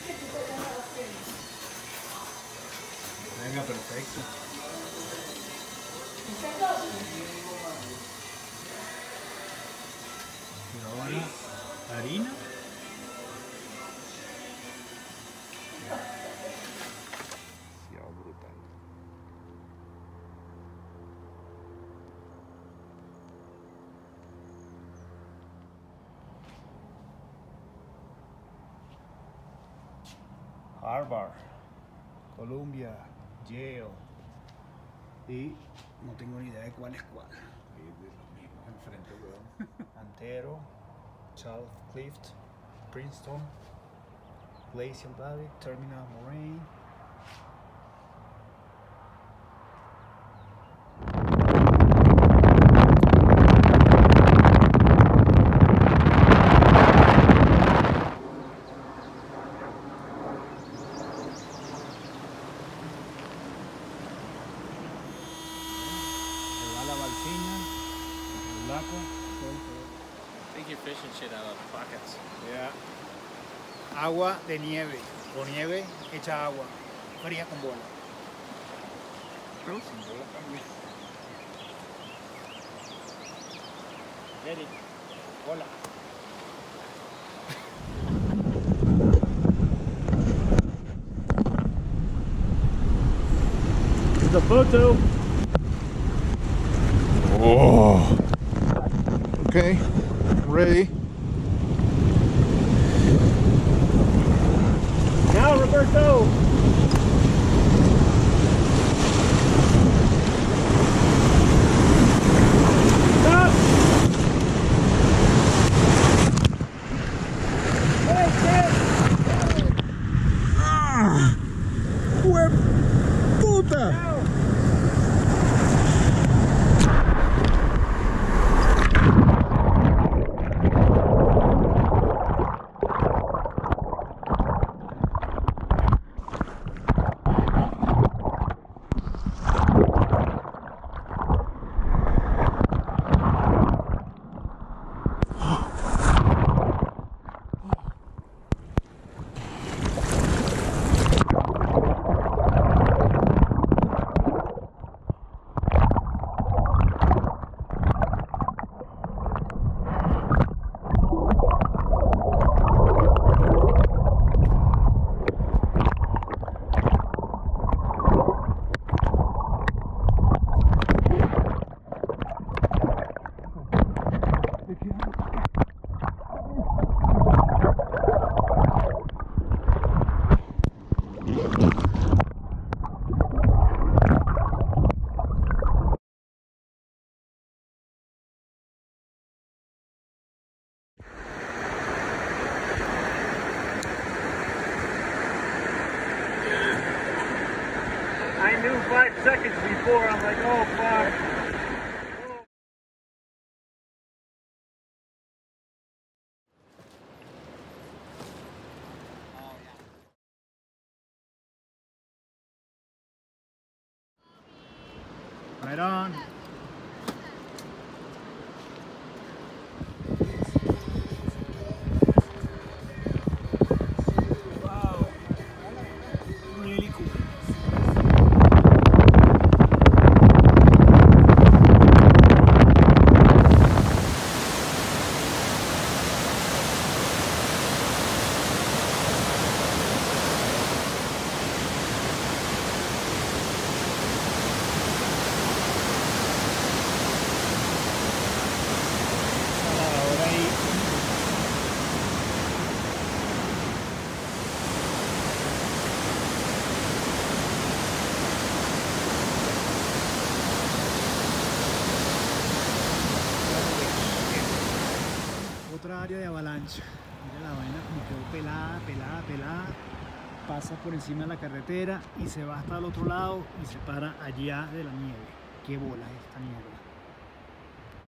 Venga, perfecto. Y ahora harina. Demasiado brutal. Harvard, Columbia, Yale. Y no tengo ni idea de cuál es cuál. Ahí es de los mismos enfrente, weón. Antero, Charles Clift, Princeton, Glacial Valley, Terminal Moraine. La Balsiña, el Laco, I think you're fishing shit out of pockets. yeah. Agua de nieve, o nieve hecha agua, fría con bola. Pero sin bola también. Ready, bola. It's a photo. Oh. Okay, ready. Now, Roberto. Stop. Hey, kid. ¡Puta! Now. I knew 5 seconds before, I'm like, oh fuck. Right on. Wow. Really cool. Otra área de avalancha. Mira la vaina como quedó pelada, pelada, pelada. Pasa por encima de la carretera y se va hasta el otro lado y se para allá de la nieve. Qué bola es esta nieve.